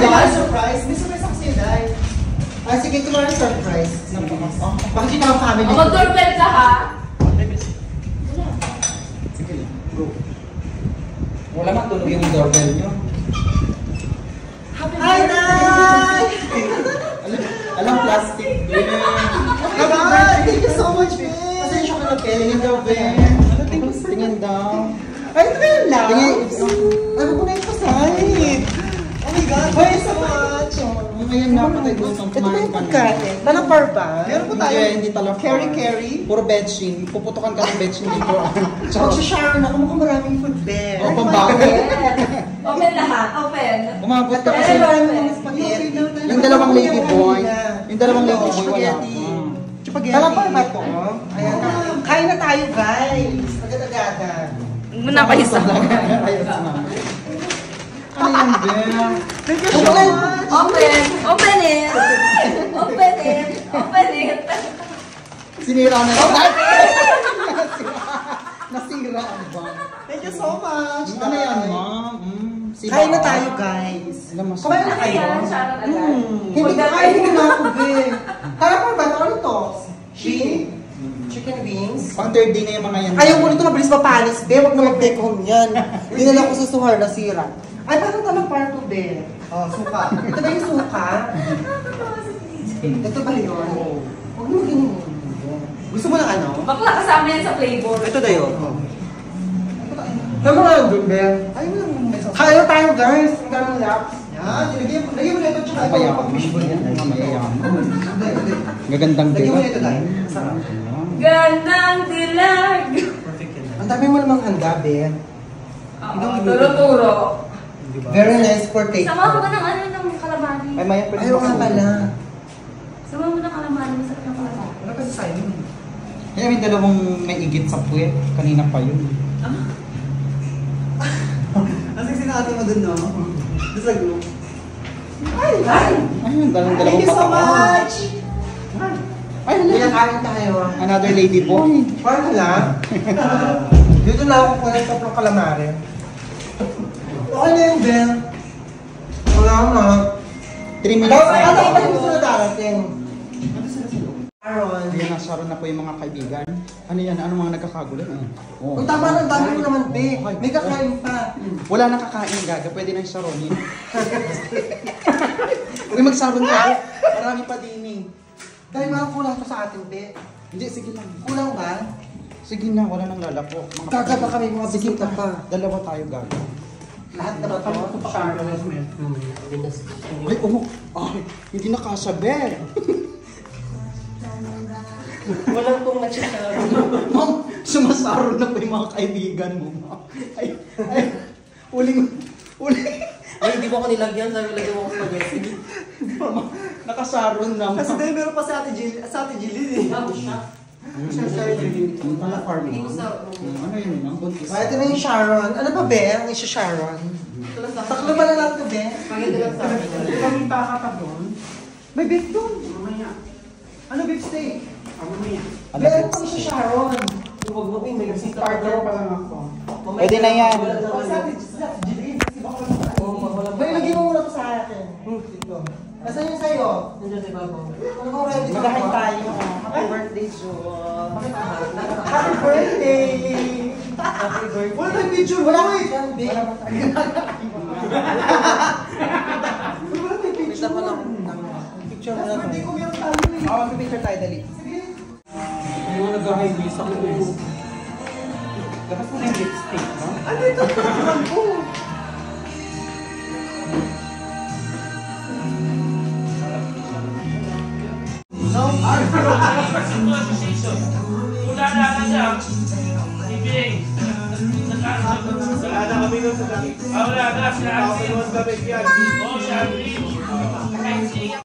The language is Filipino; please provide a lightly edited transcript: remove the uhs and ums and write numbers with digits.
Tomorrow surprise? May surprise ako sa'yo, Day. Ah, sige, tomorrow surprise. Bakit di ka family? Mag-doorbell ka, ha? Sige lang, go. Wala man tunog yung doorbell nyo. Hi, Day! Alam, plastic. Hi, thank you so much, Ben. Pasensya ka na, Ben. Tingin daw, Ben. Tingin daw. Ay, ito ba yun lang? Tingin. Ay, wag mo na yung pasahit. Oh my God, thank you so much. Ngayon na, patay ko itong Ito ba yung pagkain? Talapar ba? Meron po tayo. Hindi talapar. Carry. Puro bedshin. Puputukan ka ng bedshin dito. Magsha-shower na ako, mukhang maraming food, Ben. O, pambago. Open lahat, open. Umabot ka Ay, kasi. maraming mga spaghetti. Yung dalawang lady boy. Yung dalawang lady boy, wala. Spaghetti. Talapar ba ito? Ayan na. Kain na tayo, guys. Agad-agada. Muna kayo sa Ayos na. Ano yan, Ben? Thank you so much. Open! Open it! Open it! Open it! Sinira na lang. Nasira ang bang. Thank you so much. Ano yan, ma'am? Kain na tayo, guys. Kumain na kayo? Ayan, Sharon agad. Hindi ko kain na ako, Ben. Talapar ba ito? Ano ito? Chicken wings? Pang third day na yung mga yan. Ayaw mo nito mabilis mapanis, be. Huwag na mag-take home yan. Dinala ko sa suhar na sira. Ay, parang talapar to, be. Oh, suka. Ito ba yung suka? Ito ba yun? Huwag mo ginin. Gusto mo ng ano? Bakla kasama yan sa flavor. Ito na yun. Tama nga doon, be. Ayaw mo lang may sauce. Kaya tayo, guys. Ganun laps. Yan. Lagyan mo na ito. Tsaka ito. Pag-fishbowl yan. Gagandang Lagyan mo diba? na ito, guys. Sarap. Gandang dilag! Ang dami mo namang handa, be. Oo, turo-turo. Very nice for take. Sama mo ba ng ano ng calamari? Ay, maya pwede. Ayaw nga pala. Sama mo ng calamari sa ng calamari. Ano kasi sa'yo? Kaya may dalawang may igit sa puwet. Kanina pa yun. Ang sexy na ate mo dun, no? Just like, no? Ay! Ayun, dalawang Thank you so papa. much! Ay, Kaya hala. kain tayo. Another lady boy. Parang lang. Dito na ako kunin sa prong calamari. Okay na yun, Ben. Wala na. 3 minutes Ano na. pa yung sila darating? Aaron. Ayan na, Sharon na po yung mga kaibigan. Ano yan? Ano mga nagkakagulat? Oh. Kung tama na, dami mo naman, be. May kakain pa. Wala nang kakain, gaga. Pwede na yung Sharon yun. Uy, mag-Sharon ka. Marami pa din eh. Dahil mga kulang to sa atin, be. Hindi, sige lang. Kulang ba? Sige na, wala nang lalako. Gaga pa kami, mga Sige bisita pa. Dalawa tayo, gaga. Lahat na ba ito? Sharon. Ay, ay, hindi nakasabi. Walang kong matcha-sharon. Ma'am, sumasaro na po yung mga kaibigan mo, ma'am. Ay, uling. Ay, hindi mo ako nilagyan. Sabi, lagyan mo ako spaghetti. Nakasaron na, Kasi ma'am. dahil meron pa sa ate Jilly eh. Yung pala farming. Ano yun, ma'am? Buntis. Ito na yung Sharon. Ano ba, be? Ang isa Sharon. Taklo ba na lang ito, be? Spaghetti lang sa akin. Kami baka pa doon. May beef doon. Ano beef steak? Ano, Meron beef pang isa steak? Sharon. Huwag mo may partner pa lang ako. Pwede na yan. Sa ate Jilly. May lagyan mo muna ito sa akin. Dito. Nasaan yung sa'yo? Nandiyan sa ibabaw. Ano ready ka Magahin ba? tayo. Happy birthday, June. Happy birthday! Happy birthday. Wala tayong picture. Wala wait. Wala tayong picture. Kita pa lang. Picture mo Last na birthday to. ko meron tayo eh. Oo, mag-picture tayo, dali. Sige. Hindi mo nag-high vis ako. Labas mo na yung lipstick, no? Ano ito? Ano ko? Wala na siya. Ibig. Wala na kami nun sa gabi. Wala na. Sinabi. Oo, sabi.